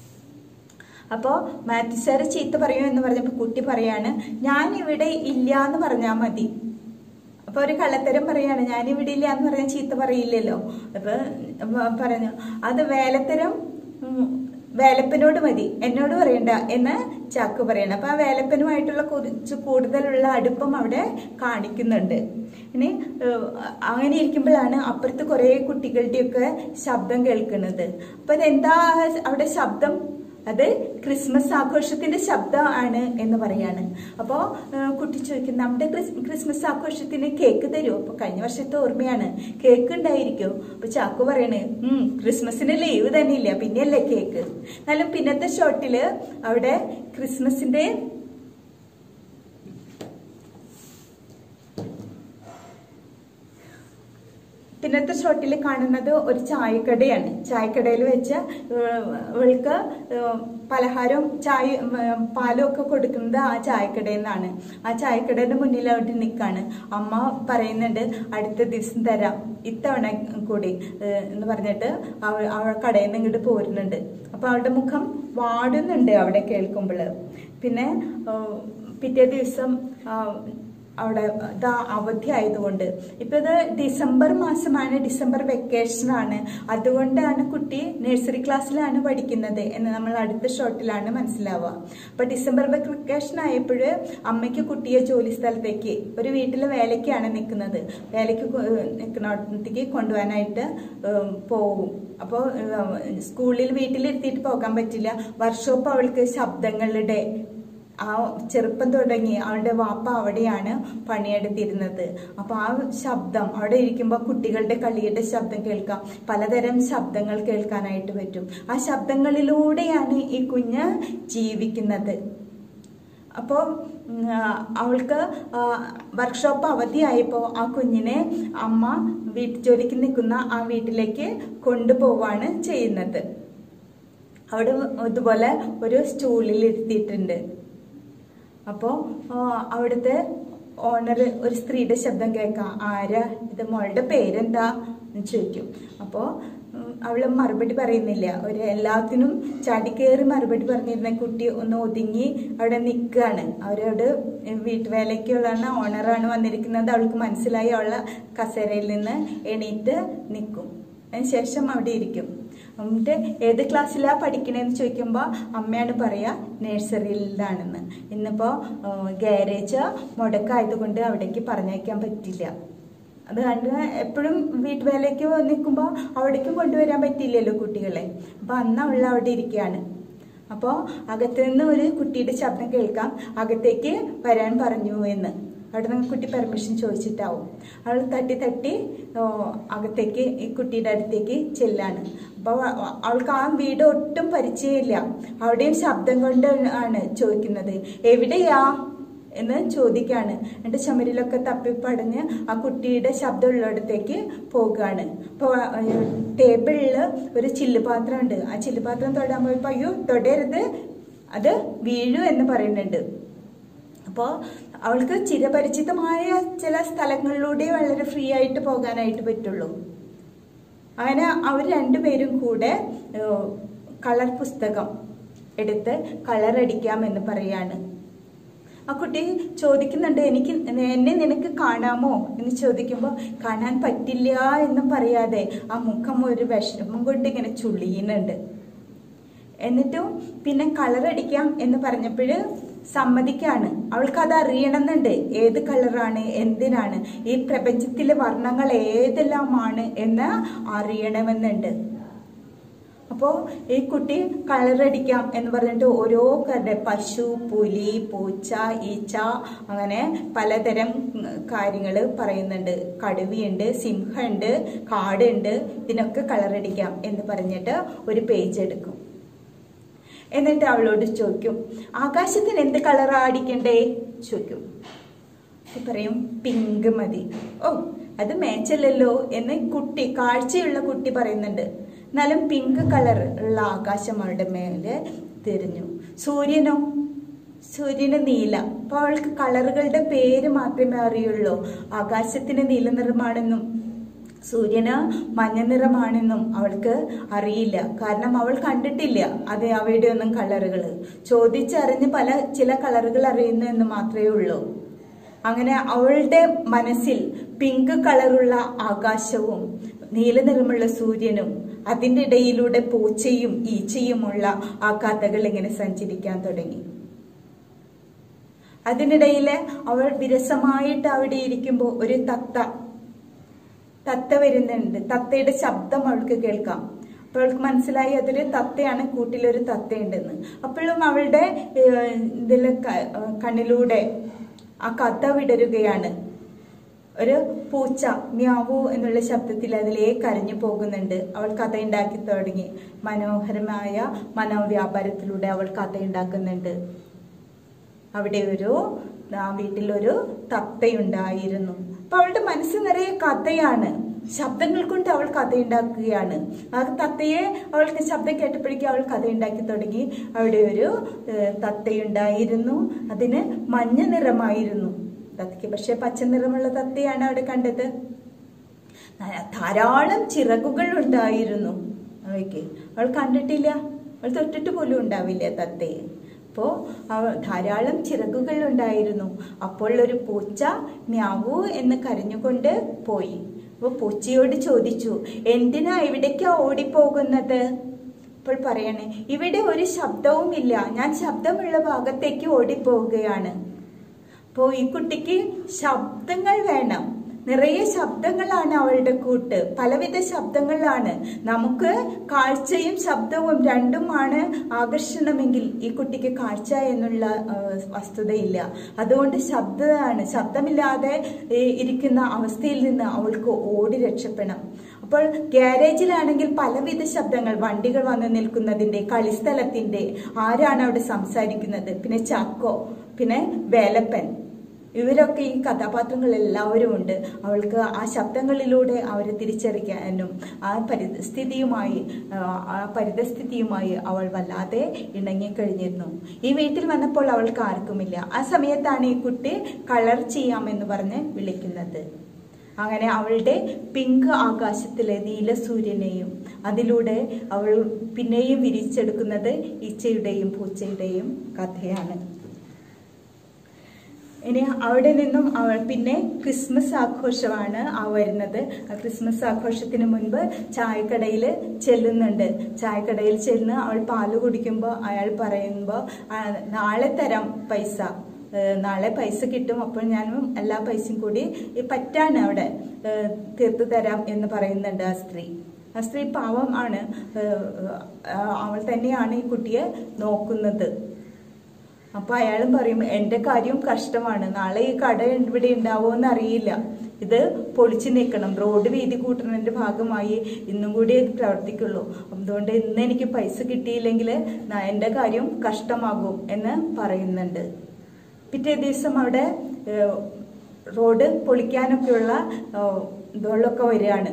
അപ്പോ മാത്യു സാറ് ചീത്ത പറയും എന്ന് പറഞ്ഞപ്പോ കുട്ടി പറയാണ്, ഞാൻ ഇവിടെ ഇല്ല എന്ന് പറഞ്ഞാൽ മതി. അപ്പൊ ഒരു കള്ളത്തരം പറയാണ്, ഞാനിവിടെ ഇല്ല എന്ന് പറഞ്ഞാൽ ചീത്ത പറയില്ലല്ലോ. അപ്പൊ പറഞ്ഞു, അത് വേലത്തരം വേലപ്പനോട് മതി, എന്നോട് പറയണ്ട എന്ന് ചാക്കോ പറയണം. അപ്പൊ ആ വേലപ്പനുമായിട്ടുള്ള കുറച്ച് കൂടുതലുള്ള അടുപ്പം അവിടെ കാണിക്കുന്നുണ്ട്. ഇനി അങ്ങനെ ഇരിക്കുമ്പോഴാണ് അപ്പുറത്ത് കുറെ കുട്ടികളുടെയൊക്കെ ശബ്ദം കേൾക്കുന്നത്. അപ്പൊ അതെന്താ അവിടെ ശബ്ദം? അത് ക്രിസ്മസ് ആഘോഷത്തിന്റെ ശബ്ദമാണ് എന്ന് പറയാണ്. അപ്പോ കുട്ടി ചോദിക്കും, നമ്മുടെ ക്രിസ്മസ് ആഘോഷത്തിന് കേക്ക് തരുമോ? അപ്പൊ കഴിഞ്ഞ വർഷത്തെ ഓർമ്മയാണ്, കേക്ക് ഉണ്ടായിരിക്കും. അപ്പൊ ചാക്കോ പറയണേ, ഉം ക്രിസ്മസിന് ലീവ് തന്നെ ഇല്ല, പിന്നെയല്ലേ കേക്ക്. എന്നാലും പിന്നത്തെ ഷോട്ടില് അവിടെ ക്രിസ്മസിന്റെ പിന്നത്തെ ഷോട്ടിൽ കാണുന്നത് ഒരു ചായക്കടയാണ്. ചായക്കടയിൽ വെച്ച് ഇവൾക്ക് പലഹാരവും ചായ പാലും ഒക്കെ കൊടുക്കുന്നത് ആ ചായക്കടയിൽ നിന്നാണ്. ആ ചായക്കടയുടെ മുന്നിലോട്ട് നിൽക്കാണ്. അമ്മ പറയുന്നുണ്ട് അടുത്ത ദിവസം തരാം, ഇത്തവണ കൂടി എന്ന് പറഞ്ഞിട്ട് അവൾ അവൾ കടയിൽ നിന്ന് ഇങ്ങോട്ട് പോരുന്നുണ്ട്. അപ്പൊ അവളുടെ മുഖം വാടുന്നുണ്ട് അവിടെ കേൾക്കുമ്പോൾ. പിന്നെ പിറ്റേ ദിവസം അവിടെ ഇതാ അവധി ആയതുകൊണ്ട്, ഇപ്പൊ ഇത് ഡിസംബർ മാസമാണ്, ഡിസംബർ വെക്കേഷൻ ആണ്, അതുകൊണ്ടാണ് കുട്ടി നഴ്സറി ക്ലാസ്സിലാണ് പഠിക്കുന്നത് എന്ന് നമ്മൾ അടുത്ത ഷോട്ടിലാണ് മനസ്സിലാവുക. അപ്പൊ ഡിസംബർ വെക്കേഷൻ ആയപ്പോൾ അമ്മയ്ക്ക് കുട്ടിയെ ജോലി സ്ഥലത്തേക്ക് ഒരു വീട്ടിലെ വേലയ്ക്കാണ് നിൽക്കുന്നത്, വേലയ്ക്ക് നിൽക്കുന്നിടത്തേക്ക് കൊണ്ടുപോകാനായിട്ട് പോകും. അപ്പോൾ സ്കൂളിൽ വീട്ടിലിരുത്തിയിട്ട് പോകാൻ പറ്റില്ല. വർക്ക്ഷോപ്പ് അവൾക്ക് ശബ്ദങ്ങളുടെ ആ ചെറുപ്പം തുടങ്ങി അവളുടെ വാപ്പ അവിടെയാണ് പണിയെടുത്തിരുന്നത്. അപ്പൊ ആ ശബ്ദം അവിടെ ഇരിക്കുമ്പോൾ കുട്ടികളുടെ കളിയുടെ ശബ്ദം കേൾക്കാം, പലതരം ശബ്ദങ്ങൾ കേൾക്കാനായിട്ട് പറ്റും. ആ ശബ്ദങ്ങളിലൂടെയാണ് ഈ കുഞ്ഞ് ജീവിക്കുന്നത്. അപ്പോൾ അവൾക്ക് വർക്ക്ഷോപ്പ് അവധിയായപ്പോൾ ആ കുഞ്ഞിനെ അമ്മ വീട്ടു ജോലിക്ക് നിൽക്കുന്ന ആ വീട്ടിലേക്ക് കൊണ്ടുപോവാണ് ചെയ്യുന്നത്. അവിടെ ഇതുപോലെ ഒരു സ്റ്റൂളിൽ ഇരുത്തിയിട്ടുണ്ട്. അപ്പോൾ അവിടുത്തെ ഓണർ ഒരു സ്ത്രീയുടെ ശബ്ദം കേൾക്കാം. ആരാ ഇത്, മോളുടെ പേരെന്താ എന്ന് ചോദിക്കും. അപ്പോൾ അവള് മറുപടി പറയുന്നില്ല. ഒരു എല്ലാത്തിനും ചാടിക്കേറി മറുപടി പറഞ്ഞിരുന്ന കുട്ടി ഒന്ന് ഒതുങ്ങി അവിടെ നിൽക്കുകയാണ്. അവരോട് വീട്ടുവേലയ്ക്കുള്ളതാണ്, ഓണറാണ് വന്നിരിക്കുന്നത്. അവൾക്ക് മനസ്സിലായി. അവളെ കസേരയിൽ നിന്ന് എണീറ്റ് നിൽക്കും. അതിനുശേഷം അവിടെ ഇരിക്കും. എന്നിട്ട് ഏത് ക്ലാസ്സിലാ പഠിക്കണേന്ന് ചോദിക്കുമ്പോൾ അമ്മയാണ് പറയാ നഴ്സറിയിലാണെന്ന്. ഇന്നിപ്പോൾ ഗാരേജ് മുടക്കായതുകൊണ്ട് അവിടേക്ക് പറഞ്ഞയക്കാൻ പറ്റില്ല. അത് കണ്ട് എപ്പോഴും വീട്ടുവേലയ്ക്ക് നിൽക്കുമ്പോൾ അവിടേക്കും കൊണ്ടുവരാൻ പറ്റില്ലല്ലോ കുട്ടികളെ. അപ്പം അന്ന് അവൾ അവിടെ ഇരിക്കുകയാണ്. അപ്പോൾ അകത്ത് നിന്ന് ഒരു കുട്ടിയുടെ ശബ്ദം കേൾക്കാം, അകത്തേക്ക് വരാൻ പറഞ്ഞു എന്ന്. അവിടെ നിന്ന് കുട്ടി പെർമിഷൻ ചോദിച്ചിട്ടാവും. അവൾ തട്ടി തട്ടി അകത്തേക്ക് ഈ കുട്ടിയുടെ അടുത്തേക്ക് ചെല്ലാണ്. അപ്പോൾ അവൾക്ക് ആ വീട് ഒട്ടും പരിചയമില്ല. അവിടെയും ശബ്ദം കൊണ്ട് ആണ് ചോദിക്കുന്നത്, എവിടെയാ എന്ന് ചോദിക്കാണ്. എന്നിട്ട് ചുമരിലൊക്കെ തപ്പിപ്പടഞ്ഞ് ആ കുട്ടിയുടെ ശബ്ദമുള്ളിടത്തേക്ക് പോകുകയാണ്. അപ്പോൾ ടേബിളില് ഒരു ചില്ലുപാത്രം ഉണ്ട്. ആ ചില്ലുപാത്രം തൊടാൻ പോയപ്പോൾ അയ്യോ തൊടരുത്, അത് വീഴു എന്ന് പറയുന്നുണ്ട്. അപ്പോൾ അവൾക്ക് ചിരപരിചിതമായ ചില സ്ഥലങ്ങളിലൂടെ വളരെ ഫ്രീ ആയിട്ട് പോകാനായിട്ട് പറ്റുള്ളൂ. അങ്ങനെ അവർ രണ്ടുപേരും കൂടെ കളർ പുസ്തകം എടുത്ത് കളർ അടിക്കാം എന്ന് പറയാണ്. ആ കുട്ടി ചോദിക്കുന്നുണ്ട്, എനിക്ക് എന്നെ നിനക്ക് കാണാമോ എന്ന് ചോദിക്കുമ്പോൾ കാണാൻ പറ്റില്ല എന്നും പറയാതെ ആ മുഖം ഒരു വിഷമം കൊണ്ട് ഇങ്ങനെ ചുളിയുന്നുണ്ട്. എന്നിട്ടും പിന്നെ കളർ അടിക്കാം എന്ന് പറഞ്ഞപ്പോൾ സമ്മതിക്കാണ്. അവൾക്ക് അത് അറിയണമെന്നുണ്ട്, ഏത് കളറാണ്, എന്തിനാണ്, ഈ പ്രപഞ്ചത്തിലെ വർണ്ണങ്ങൾ ഏതെല്ലാമാണ് എന്ന് അറിയണമെന്നുണ്ട്. അപ്പോൾ ഈ കുട്ടി കളറടിക്കാം എന്ന് പറഞ്ഞിട്ട് ഓരോ കരുടെ പശു, പുലി, പൂച്ച, ഈച്ച, അങ്ങനെ പലതരം കാര്യങ്ങൾ പറയുന്നുണ്ട്. കടുവയുണ്ട്, സിംഹമുണ്ട്, കാടുണ്ട്, ഇതിനൊക്കെ കളറടിക്കാം എന്ന് പറഞ്ഞിട്ട് ഒരു പേജ് എടുക്കും. എന്നിട്ട് അവളോട് ചോദിക്കും, ആകാശത്തിന് എന്ത് കളറാ അടിക്കണ്ടേ ചോദിക്കും. പറയും പിങ്ക് മതി. ഓ അത് മേച്ചല്ലല്ലോ എന്ന് കുട്ടി, കാഴ്ചയുള്ള കുട്ടി പറയുന്നുണ്ട്. എന്നാലും പിങ്ക് കളർ ഉള്ള ആകാശം അവളുടെ മേലെ തിരിഞ്ഞു. സൂര്യനോ? സൂര്യന് നീല. അപ്പൊ അവൾക്ക് കളറുകളുടെ പേര് മാത്രമേ അറിയുള്ളൂ. ആകാശത്തിന് നീല നിറമാണെന്നും സൂര്യന് മഞ്ഞ നിറമാണെന്നും അവൾക്ക് അറിയില്ല. കാരണം അവൾ കണ്ടിട്ടില്ല അത് അവയുടെ ഒന്നും കളറുകൾ. ചോദിച്ചറിഞ്ഞ് പല ചില കളറുകൾ അറിയുന്നു എന്ന് മാത്രമേ ഉള്ളൂ. അങ്ങനെ അവളുടെ മനസ്സിൽ പിങ്ക് കളറുള്ള ആകാശവും നീല നിറമുള്ള സൂര്യനും അതിൻ്റെ ഇടയിലൂടെ പൂച്ചയും ഈച്ചയുമുള്ള ആ കഥകൾ ഇങ്ങനെ സഞ്ചരിക്കാൻ തുടങ്ങി. അതിനിടയില് അവൾ വിരസമായിട്ട് അവിടെ ഇരിക്കുമ്പോൾ ഒരു തത്ത തത്ത വരുന്നുണ്ട്. തത്തയുടെ ശബ്ദം അവൾക്ക് കേൾക്കാം. അപ്പോൾ അവൾക്ക് മനസ്സിലായി അതൊരു തത്തയാണ്, കൂട്ടിലൊരു തത്തയുണ്ടെന്ന്. അപ്പോഴും അവളുടെ ഇതില് കണ്ണിലൂടെ ആ കഥ വിടരുകയാണ്. ഒരു പൂച്ച മ്യാവൂ എന്നുള്ള ശബ്ദത്തിൽ അതിലേ കരഞ്ഞു പോകുന്നുണ്ട്. അവൾ കഥ ഉണ്ടാക്കി തുടങ്ങി. മനോഹരമായ മനോവ്യാപാരത്തിലൂടെ അവൾ കഥ ഉണ്ടാക്കുന്നുണ്ട്. അവിടെ ഒരു ആ വീട്ടിലൊരു തത്തയുണ്ടായിരുന്നു. അപ്പൊ അവളുടെ മനസ്സ് നിറയെ കഥയാണ്. ശബ്ദങ്ങൾ കൊണ്ട് അവൾ കഥ ഉണ്ടാക്കുകയാണ്. ആ തത്തയെ അവൾക്ക് ശബ്ദം കേട്ടപ്പോഴേക്കും അവൾ കഥ ഉണ്ടാക്കി തുടങ്ങി. അവിടെ ഒരു തത്തയുണ്ടായിരുന്നു, അതിന് മഞ്ഞ നിറമായിരുന്നു. തത്തയ്ക്ക് പക്ഷെ പച്ച നിറമുള്ള തത്തയാണ് അവിടെ കണ്ടത്. ധാരാളം ചിറകുകൾ ഉണ്ടായിരുന്നു അവയ്ക്ക്. അവൾ കണ്ടിട്ടില്ല, അവൾ തൊട്ടിട്ട് പോലും ഉണ്ടാവില്ല തത്തയെ. അപ്പോൾ അവൾ ധാരാളം ചിറകുകൾ ഉണ്ടായിരുന്നു. അപ്പോൾ ഒരു പൂച്ച മ്യാവൂ എന്ന് കരഞ്ഞുകൊണ്ട് പോയി. അപ്പോൾ പൂച്ചയോട് ചോദിച്ചു, എന്തിനാ ഇവിടേക്കാ ഓടിപ്പോകുന്നത്? അപ്പോൾ പറയണേ, ഇവിടെ ഒരു ശബ്ദവും ഇല്ല, ഞാൻ ശബ്ദമുള്ള ഭാഗത്തേക്ക് ഓടിപ്പോവുകയാണ്. അപ്പോൾ ഈ കുട്ടിക്ക് ശബ്ദങ്ങൾ വേണം, നിറയെ ശബ്ദങ്ങളാണ് അവളുടെ കൂട്ട്, പലവിധ ശബ്ദങ്ങളാണ്. നമുക്ക് കാഴ്ചയും ശബ്ദവും രണ്ടുമാണ് ആകർഷണമെങ്കിൽ ഈ കുട്ടിക്ക് കാഴ്ച എന്നുള്ള വസ്തുതയില്ല. അതുകൊണ്ട് ശബ്ദമാണ്, ശബ്ദമില്ലാതെ ഇരിക്കുന്ന അവസ്ഥയിൽ നിന്ന് അവൾക്ക് ഓടി രക്ഷപ്പെടണം. അപ്പോൾ ഗ്യാരേജിലാണെങ്കിൽ പലവിധ ശബ്ദങ്ങൾ, വണ്ടികൾ വന്ന് നിൽക്കുന്നതിന്റെ, കളിസ്ഥലത്തിന്റെ, ആരാണ് അവിടെ സംസാരിക്കുന്നത്, പിന്നെ ചാക്കോ, പിന്നെ വേലപ്പൻ, ഇവരൊക്കെ ഈ കഥാപാത്രങ്ങൾ എല്ലാവരും ഉണ്ട്. അവൾക്ക് ആ ശബ്ദങ്ങളിലൂടെ അവരെ തിരിച്ചറിയാനും ആ പരിസ്ഥിതിയുമായി ആ പരിതസ്ഥിതിയുമായി അവൾ വല്ലാതെ ഇണങ്ങിക്കഴിഞ്ഞിരുന്നു. ഈ വീട്ടിൽ വന്നപ്പോൾ അവൾക്ക് ആർക്കുമില്ല. ആ സമയത്താണ് ഈ കുട്ടി കളർ ചെയ്യാമെന്ന് പറഞ്ഞ് വിളിക്കുന്നത്. അങ്ങനെ അവളുടെ പിങ്ക് ആകാശത്തിലെ നീല സൂര്യനെയും അതിലൂടെ അവൾ പിന്നെയും വിരിച്ചെടുക്കുന്നത് ഈച്ചയുടെയും പൂച്ചയുടെയും കഥയാണ്. ഇനി അവിടെ നിന്നും അവൾ പിന്നെ ക്രിസ്മസ് ആഘോഷമാണ് ആ വരുന്നത്. ആ ക്രിസ്മസ് ആഘോഷത്തിന് മുൻപ് ചായക്കടയിൽ ചെല്ലുന്നുണ്ട്. ചായക്കടയിൽ ചെന്ന് അവൾ പാല് കുടിക്കുമ്പോൾ അയാൾ പറയുമ്പോൾ, നാളെ തരാം പൈസ, നാളെ പൈസ കിട്ടും, അപ്പോൾ ഞാനും എല്ലാ പൈസയും കൂടി പറ്റാണ് അവിടെ തീർത്തു തരാം എന്ന് പറയുന്നുണ്ട് ആ സ്ത്രീ. ആ സ്ത്രീ പാവം ആണ്, അവൾ തന്നെയാണ് ഈ കുട്ടിയെ നോക്കുന്നത്. അപ്പൊ അയാളും പറയും, എന്റെ കാര്യം കഷ്ടമാണ്, നാളെ ഈ കട ഇവിടെ ഉണ്ടാവുമെന്ന് അറിയില്ല, ഇത് പൊളിച്ചു നീക്കണം, റോഡ് വീതി കൂട്ടുന്നതിന്റെ ഭാഗമായി ഇന്നും കൂടി ഇത് പ്രവർത്തിക്കുള്ളൂ, അതുകൊണ്ട് ഇന്ന് എനിക്ക് പൈസ കിട്ടിയില്ലെങ്കിൽ എന്റെ കാര്യം കഷ്ടമാകും എന്ന് പറയുന്നുണ്ട്. പിറ്റേ ദിവസം അവിടെ റോഡ് പൊളിക്കാനൊക്കെയുള്ള ഇതുകളൊക്കെ വരികയാണ്.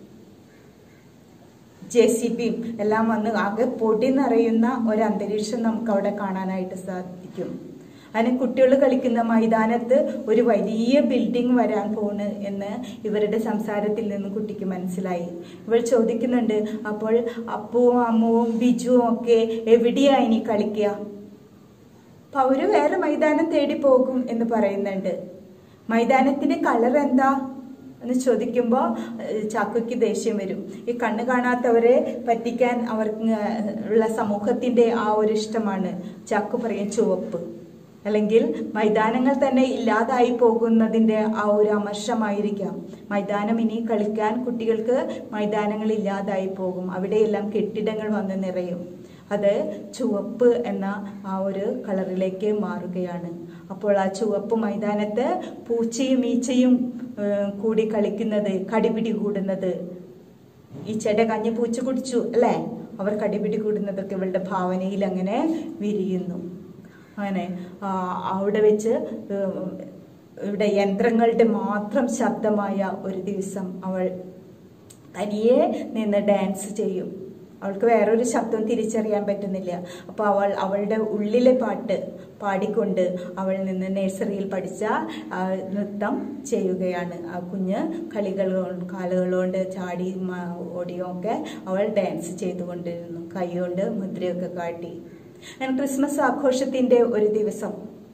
ജെ സി ബിയും എല്ലാം വന്ന് ആകെ പൊടി നിറയുന്ന ഒരു അന്തരീക്ഷം നമുക്ക് അവിടെ കാണാനായിട്ട് സാധിക്കും. അതിന് കുട്ടികൾ കളിക്കുന്ന മൈതാനത്ത് ഒരു വലിയ ബിൽഡിംഗ് വരാൻ പോണ് എന്ന് ഇവരുടെ സംസാരത്തിൽ നിന്നും കുട്ടിക്ക് മനസ്സിലായി. ഇവൾ ചോദിക്കുന്നുണ്ട്, അപ്പോൾ അപ്പുവും അമ്മുവും ബിജുവും ഒക്കെ എവിടെയാ ഇനി കളിക്കുക? അപ്പൊ അവര് വേറെ മൈതാനം തേടി പോകും എന്ന് പറയുന്നുണ്ട്. മൈതാനത്തിന്റെ കളർ എന്താ എന്ന് ചോദിക്കുമ്പോൾ ചാക്കോയ്ക്ക് ദേഷ്യം വരും. ഈ കണ്ണ് കാണാത്തവരെ പറ്റിക്കാൻ അവർക്ക് ഉള്ള സമൂഹത്തിന്റെ ആ ഒരു ഇഷ്ടമാണ്. ചാക്കോ പറയും ചുവപ്പ്, അല്ലെങ്കിൽ മൈതാനങ്ങൾ തന്നെ ഇല്ലാതായി പോകുന്നതിന്റെ ആ ഒരു അമർഷമായിരിക്കാം. മൈതാനം ഇനി കളിക്കാൻ കുട്ടികൾക്ക് മൈതാനങ്ങൾ ഇല്ലാതായി പോകും, അവിടെയെല്ലാം കെട്ടിടങ്ങൾ വന്ന് നിറയും. അത് ചുവപ്പ് എന്ന ആ ഒരു കളറിലേക്ക് മാറുകയാണ്. അപ്പോൾ ആ ചുവപ്പ് മൈതാനത്ത് പൂച്ചയും ഈച്ചയും കൂടി കളിക്കുന്നത്, കടിപിടി കൂടുന്നത്, ഈച്ചയുടെ കഞ്ഞി പൂച്ച കുടിച്ചു അല്ലേ, അവർ കടിപിടി കൂടുന്നതൊക്കെ ഇവളുടെ ഭാവനയിൽ അങ്ങനെ വിരിയുന്നു. അങ്ങനെ അവിടെ വെച്ച് ഇവിടെ യന്ത്രങ്ങളുടെ മാത്രം ശബ്ദമായ ഒരു ദിവസം അവൾ തനിയെ നിന്ന് ഡാൻസ് ചെയ്യും. അവൾക്ക് വേറൊരു ശബ്ദം തിരിച്ചറിയാൻ പറ്റുന്നില്ല. അപ്പോൾ അവൾ അവളുടെ ഉള്ളിലെ പാട്ട് പാടിക്കൊണ്ട് അവൾ നിന്ന് നഴ്സറിയിൽ പഠിച്ച നൃത്തം ചെയ്യുകയാണ്. ആ കുഞ്ഞ് കളികൾ കാലുകളോണ്ട് ചാടി ഓടിയും ഒക്കെ അവൾ ഡാൻസ് ചെയ്തുകൊണ്ടിരുന്നു, കൈകൊണ്ട് മുദ്രയൊക്കെ കാട്ടി. ഞാൻ ക്രിസ്മസ് ആഘോഷത്തിന്റെ ഒരു ദിവസം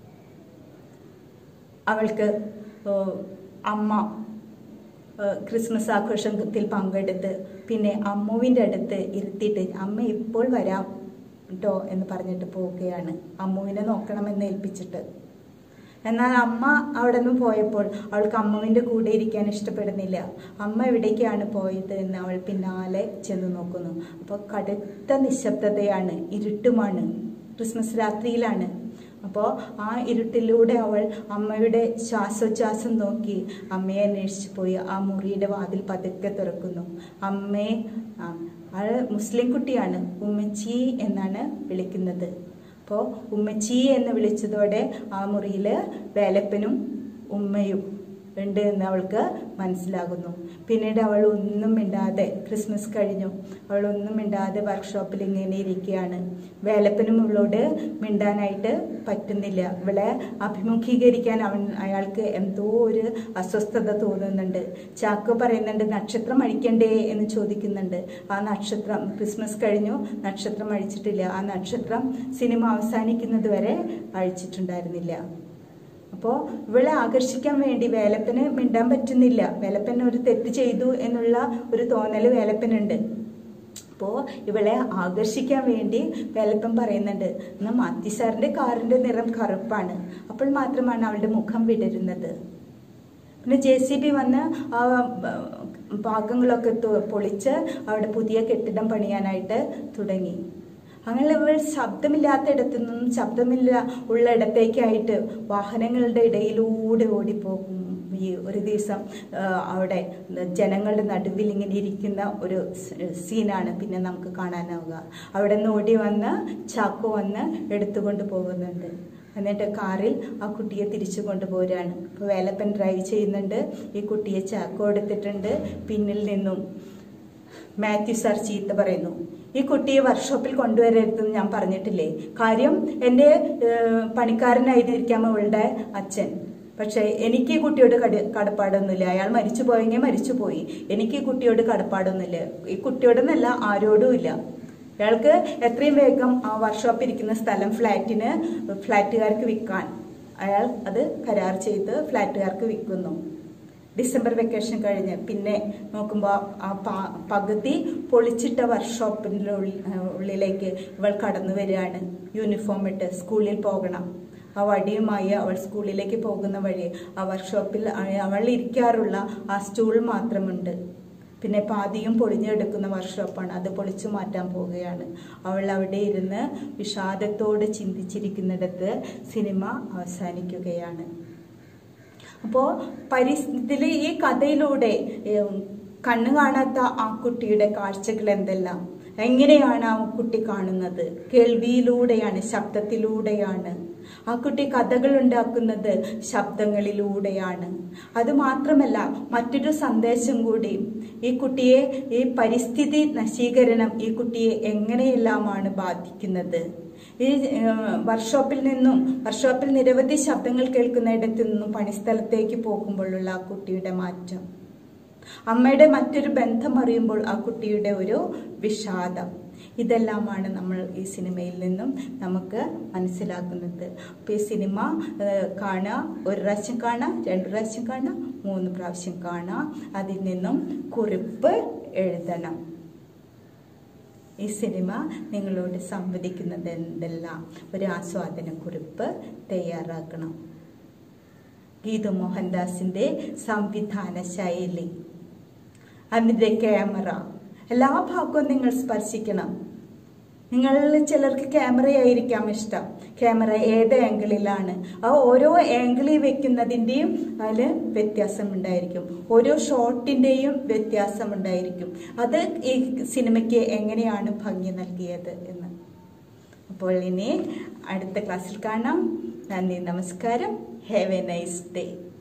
അവൾക്ക് അമ്മ ക്രിസ്മസ് ആഘോഷത്തിൽ പങ്കെടുത്ത് പിന്നെ അമ്മുവിൻ്റെ അടുത്ത് ഇരുത്തിയിട്ട് അമ്മ ഇപ്പോൾ വരാം കേട്ടോ എന്ന് പറഞ്ഞിട്ട് പോവുകയാണ്, അമ്മുവിനെ നോക്കണമെന്ന് ഏൽപ്പിച്ചിട്ട്. എന്നാൽ അമ്മ അവിടെ നിന്ന് പോയപ്പോൾ അവൾക്ക് അമ്മുവിൻ്റെ കൂടെ ഇരിക്കാൻ ഇഷ്ടപ്പെടുന്നില്ല. അമ്മ എവിടേക്കാണ് പോയത് എന്ന് അവൾ പിന്നാലെ ചെന്ന് നോക്കുന്നു. അപ്പോൾ കടുത്ത നിശബ്ദതയാണ്, ഇരുട്ടുമാണ്, ക്രിസ്മസ് രാത്രിയിലാണ്. അപ്പോൾ ആ ഇരുട്ടിലൂടെ അവൾ അമ്മയുടെ ശ്വാസോച്ഛ്വാസം നോക്കി അമ്മയെ അന്വേഷിച്ച് പോയി ആ മുറിയുടെ വാതിൽ പതുക്കെ തുറക്കുന്നു. അമ്മേ, അവൾ മുസ്ലിം കുട്ടിയാണ്, ഉമ്മച്ചി എന്നാണ് വിളിക്കുന്നത്. അപ്പോൾ ഉമ്മച്ചി എന്ന് വിളിച്ചതോടെ ആ മുറിയിൽ വേലപ്പനും ഉമ്മയും ഉണ്ട് എന്ന് അവൾക്ക് മനസ്സിലാകുന്നു. പിന്നീട് അവൾ ഒന്നും മിണ്ടാതെ, ക്രിസ്മസ് കഴിഞ്ഞു, അവൾ ഒന്നും മിണ്ടാതെ വർക്ക്ഷോപ്പിൽ ഇങ്ങനെ ഇരിക്കുകയാണ്. വേലപ്പനും ഇവളോട് മിണ്ടാനായിട്ട് പറ്റുന്നില്ല. ഇവളെ അഭിമുഖീകരിക്കാൻ അവൻ അയാൾക്ക് എന്തോ ഒരു അസ്വസ്ഥത തോന്നുന്നുണ്ട്. ചാക്കോ പറയുന്നുണ്ട്, നക്ഷത്രം അഴിക്കണ്ടേ എന്ന് ചോദിക്കുന്നുണ്ട്. ആ നക്ഷത്രം, ക്രിസ്മസ് കഴിഞ്ഞു, നക്ഷത്രം അഴിച്ചിട്ടില്ല. ആ നക്ഷത്രം സിനിമ അവസാനിക്കുന്നത് വരെ അഴിച്ചിട്ടുണ്ടായിരുന്നില്ല. അപ്പോൾ ഇവളെ ആകർഷിക്കാൻ വേണ്ടി വേലപ്പന് മിണ്ടാൻ പറ്റുന്നില്ല. വേലപ്പൻ ഒരു തെറ്റ് ചെയ്തു എന്നുള്ള ഒരു തോന്നൽ വേലപ്പനുണ്ട്. അപ്പോൾ ഇവളെ ആകർഷിക്കാൻ വേണ്ടി വേലപ്പൻ പറയുന്നുണ്ട്, എന്നാൽ മാത്യു സാറിൻ്റെ കാറിൻ്റെ നിറം കറുപ്പാണ്. അപ്പോൾ മാത്രമാണ് അവളുടെ മുഖം വിടരുന്നത്. പിന്നെ ജെ സി ബി വന്ന് ആ ഭാഗങ്ങളൊക്കെ പൊളിച്ച് അവിടെ പുതിയ കെട്ടിടം പണിയാനായിട്ട് തുടങ്ങി. അങ്ങനെ ഇവൾ ശബ്ദമില്ലാത്തയിടത്തു നിന്നും ശബ്ദമില്ല ഉള്ള ഇടത്തേക്കായിട്ട് വാഹനങ്ങളുടെ ഇടയിലൂടെ ഓടിപ്പോകും. ഈ ഒരു ദിവസം അവിടെ ജനങ്ങളുടെ നടുവിൽ ഇങ്ങനെ ഇരിക്കുന്ന ഒരു സീനാണ് പിന്നെ നമുക്ക് കാണാനാവുക. അവിടെ നിന്ന് ഓടി വന്ന് ചാക്കോ വന്ന് എടുത്തുകൊണ്ട് പോകുന്നുണ്ട്. എന്നിട്ട് കാറിൽ ആ കുട്ടിയെ തിരിച്ചു കൊണ്ടുപോരാണ്. ഇപ്പോൾ വേലപ്പൻ ഡ്രൈവ് ചെയ്യുന്നുണ്ട്. ഈ കുട്ടിയെ ചാക്കോ എടുത്തിട്ടുണ്ട്. പിന്നിൽ നിന്നും മാത്യു സാർ ചീത്ത പറയുന്നു, ഈ കുട്ടിയെ വർക്ക്ഷോപ്പിൽ കൊണ്ടുവരരുതെന്ന് ഞാൻ പറഞ്ഞിട്ടില്ലേ? കാര്യം എൻ്റെ പണിക്കാരനായിരിക്കാം അവളുടെ അച്ഛൻ. പക്ഷെ എനിക്ക് ഈ കുട്ടിയോട് കട കടപ്പാടൊന്നുമില്ല. അയാൾ മരിച്ചു പോയെങ്കിൽ മരിച്ചു പോയി. എനിക്ക് ഈ കുട്ടിയോട് കടപ്പാടൊന്നുമില്ല. ഈ കുട്ടിയോടൊന്നല്ല, ആരോടും ഇല്ല. അയാൾക്ക് എത്രയും വേഗം ആ വർക്ക്ഷോപ്പ് ഇരിക്കുന്ന സ്ഥലം ഫ്ലാറ്റിന് ഫ്ലാറ്റുകാർക്ക് വിൽക്കാൻ അയാൾ അത് കരാർ ചെയ്ത് ഫ്ലാറ്റുകാർക്ക് വിൽക്കുന്നു. ഡിസംബർ വെക്കേഷൻ കഴിഞ്ഞ് പിന്നെ നോക്കുമ്പോൾ ആ പകുതി പൊളിച്ചിട്ട വർക്ക്ഷോപ്പിൻ്റെ ഉള്ളിലേക്ക് ഇവൾ കടന്നു വരികയാണ്. യൂണിഫോം ഇട്ട് സ്കൂളിൽ പോകണം. ആ വടിയുമായി അവൾ സ്കൂളിലേക്ക് പോകുന്ന വഴി ആ വർക്ക്ഷോപ്പിൽ അവൾ ഇരിക്കാറുള്ള ആ സ്റ്റൂൾ മാത്രമുണ്ട്. പിന്നെ പാതിയും പൊളിഞ്ഞെടുക്കുന്ന വർക്ക്ഷോപ്പാണ്. അത് പൊളിച്ചു മാറ്റാൻ പോവുകയാണ്. അവൾ അവിടെ ഇരുന്ന് വിഷാദത്തോട് ചിന്തിച്ചിരിക്കുന്നിടത്ത് സിനിമ അവസാനിക്കുകയാണ്. അപ്പോൾ പരിസ്ഥിതിയിൽ ഈ കഥയിലൂടെ കണ്ണു കാണാത്ത ആ കുട്ടിയുടെ കാഴ്ചകൾ എന്തെല്ലാം, എങ്ങനെയാണ് ആ കുട്ടി കാണുന്നത്? കേൾവിയിലൂടെയാണ്, ശബ്ദത്തിലൂടെയാണ്. ആ കുട്ടി കഥകൾ ഉണ്ടാക്കുന്നത് ശബ്ദങ്ങളിലൂടെയാണ്. അതുമാത്രമല്ല, മറ്റൊരു സന്ദേശം കൂടി, ഈ കുട്ടിയെ, ഈ പരിസ്ഥിതി നശീകരണം ഈ കുട്ടിയെ എങ്ങനെയെല്ലാമാണ് ബാധിക്കുന്നത്. ഈ വർക്ക്ഷോപ്പിൽ നിന്നും വർക്ക്ഷോപ്പിൽ നിരവധി ശബ്ദങ്ങൾ കേൾക്കുന്നിടത്തു നിന്നും പണിസ്ഥലത്തേക്ക് പോകുമ്പോഴുള്ള ആ കുട്ടിയുടെ മാറ്റം, അമ്മയുടെ മറ്റൊരു ബന്ധം അറിയുമ്പോൾ ആ കുട്ടിയുടെ ഒരു വിഷാദം, ഇതെല്ലാമാണ് നമ്മൾ ഈ സിനിമയിൽ നിന്നും നമുക്ക് മനസ്സിലാക്കുന്നത്. അപ്പോൾ ഈ സിനിമ കാണുക, ഒരു പ്രാവശ്യം കാണുക, രണ്ട് പ്രാവശ്യം കാണുക, മൂന്ന് പ്രാവശ്യം കാണുക. അതിൽ നിന്നും കുറിപ്പ് എഴുതണം. ഈ സിനിമ നിങ്ങളോട് സംവദിക്കുന്നത് എന്തെല്ലാം ഒരു ആസ്വാദന കുറിപ്പ് തയ്യാറാക്കണം. ഗീതു മോഹൻദാസിൻ്റെ സംവിധാന ശൈലി, അതിൻ്റെ ക്യാമറ, എല്ലാ ഭാഗവും നിങ്ങൾ സ്പർശിക്കണം. നിങ്ങൾ ചിലർക്ക് ക്യാമറയായിരിക്കാം ഇഷ്ടം. ക്യാമറ ഏത് ആംഗിളിലാണ്, ആ ഓരോ ആംഗിളിൽ വെക്കുന്നതിൻ്റെയും അതിൽ വ്യത്യാസമുണ്ടായിരിക്കും. ഓരോ ഷോട്ടിൻ്റെയും വ്യത്യാസമുണ്ടായിരിക്കും. അത് ഈ സിനിമയ്ക്ക് എങ്ങനെയാണ് ഭംഗി നൽകിയത് എന്ന്. അപ്പോൾ ഇനി അടുത്ത ക്ലാസ്സിൽ കാണാം. നന്ദി, നമസ്കാരം. Have a nice day.